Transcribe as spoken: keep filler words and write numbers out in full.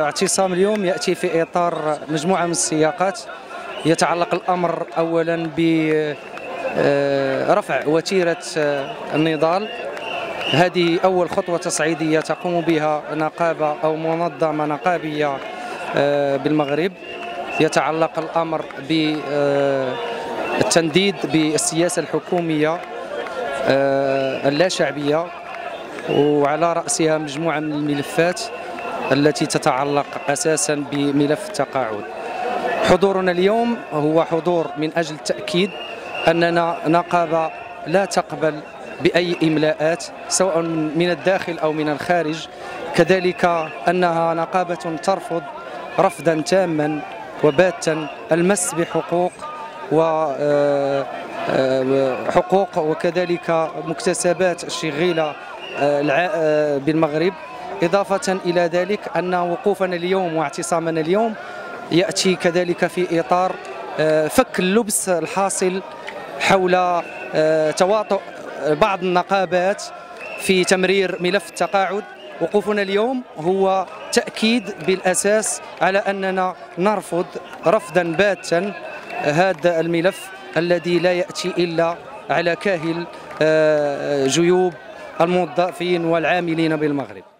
اعتصام اليوم يأتي في إطار مجموعة من السياقات. يتعلق الأمر أولا برفع وتيرة النضال. هذه أول خطوة تصعيدية تقوم بها نقابة أو منظمة نقابية بالمغرب. يتعلق الأمر بالتنديد بالسياسة الحكومية اللا شعبية، وعلى رأسها مجموعة من الملفات التي تتعلق أساسا بملف التقاعد. حضورنا اليوم هو حضور من أجل التأكيد أننا نقابة لا تقبل بأي إملاءات سواء من الداخل أو من الخارج، كذلك أنها نقابة ترفض رفضا تاما وباتا المس بحقوق وحقوق وكذلك مكتسبات الشغيلة بالمغرب. إضافة إلى ذلك أن وقوفنا اليوم واعتصامنا اليوم يأتي كذلك في إطار فك اللبس الحاصل حول تواطؤ بعض النقابات في تمرير ملف التقاعد. وقوفنا اليوم هو تأكيد بالأساس على أننا نرفض رفضا باتا هذا الملف الذي لا يأتي إلا على كاهل جيوب الموظفين والعاملين بالمغرب.